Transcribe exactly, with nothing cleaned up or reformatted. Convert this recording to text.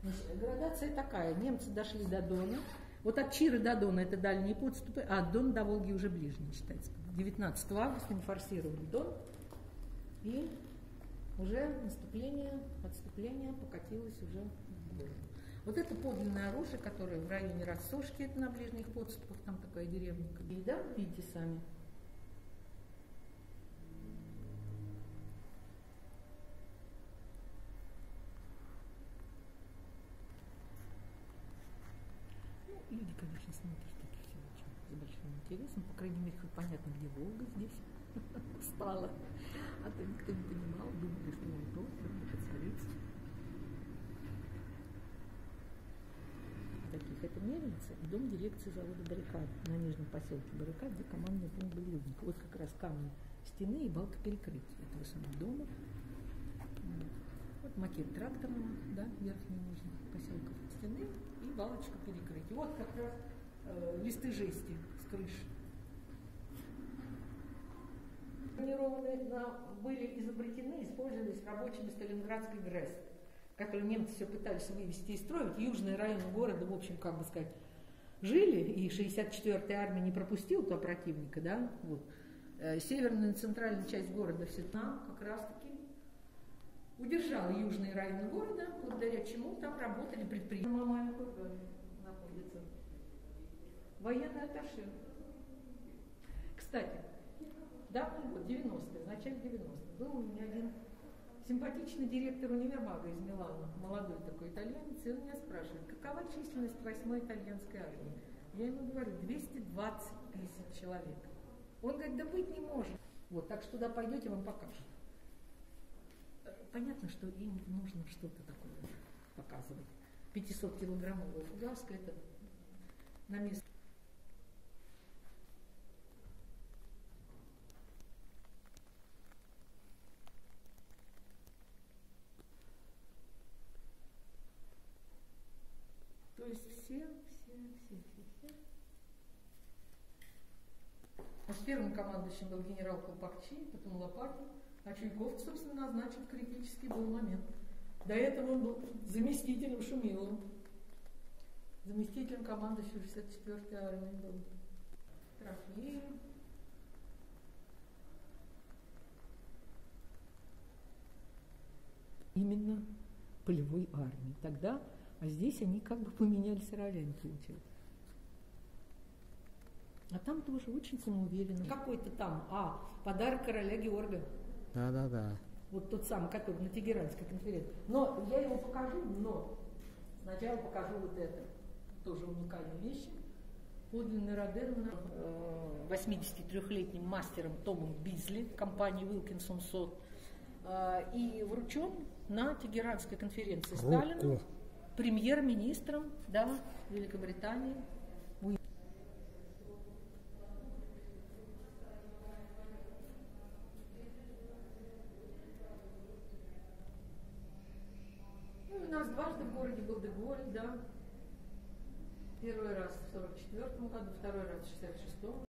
Значит, градация такая. Немцы дошли до Дона. Вот от Чиры до Дона это дальние подступы, а от Дона до Волги уже ближние считается. девятнадцатого августа они форсировали Дон, и уже наступление, отступление покатилось уже в город. Вот это подлинное оружие, которое в районе Рассошки, это на ближних подступах, там такая деревня. И да, видите сами. Люди, конечно, смотрят это все очень с большим интересом. По крайней мере, хоть понятно, где Волга здесь стала. А то никто не понимал, думали, что он тут, это царица. Таких это мельница и дом дирекции завода «Баррикад» на нижнем поселке Баррикад, где командный пункт был Людник. Вот как раз камни стены и балка перекрытия этого самого дома. Вот макет тракторного, да, верхний нижний поселка стены и балочка перекрытия. Вот как раз э, листы жести с крыши. Бронированные были изобретены, использовались рабочими Сталинградской ГРЭС, которые немцы все пытались вывести из строя. Вот южные районы города, в общем, как бы сказать, жили, и шестьдесят четвёртая армия не пропустила туда противника, да, вот. Северная и центральная часть города все там как раз-таки удержала южные районы города, благодаря чему там работали предприятия. Мамаева находится. Военный атташе. Кстати, давний год, девяностые, в начале девяностых, был у меня один симпатичный директор универмага из Милана, молодой такой итальянец, и он меня спрашивает, какова численность восьмой итальянской армии? Я ему говорю, двести двадцать тысяч человек. Он говорит, да быть не может. Вот, так что туда пойдете, вам покажут. Понятно, что им нужно что-то такое показывать. пятисоткилограммовая фугаска, это на месте. То есть все, все, все, все, все. А с первым командующим был генерал Колпакчи, потом Лопатин, а Чуйков, собственно, назначен в критический был момент. До этого он был заместителем Шумилова, заместителем командующего шестьдесят четвёртой армии был. Трофеев. Именно полевой армии. Тогда, а здесь они как бы поменялись ролями, получилось. А там тоже очень самоуверенно. Какой-то там, а, подарок короля Георга. Да, да, да. Вот тот самый, который на Тегеранской конференции. Но я его покажу, но сначала покажу вот это. Тоже уникальные вещи. Подлинный Роден восьмидесятитрёхлетним мастером Томом Бизли, компании Wilkinson Sod, и вручен на Тегеранской конференции Сталину премьер-министром, да, Великобритании. Ну, у нас дважды в городе был Де-Голь, да. Первый раз в сорок четвёртом году, второй раз в шестьдесят шестом.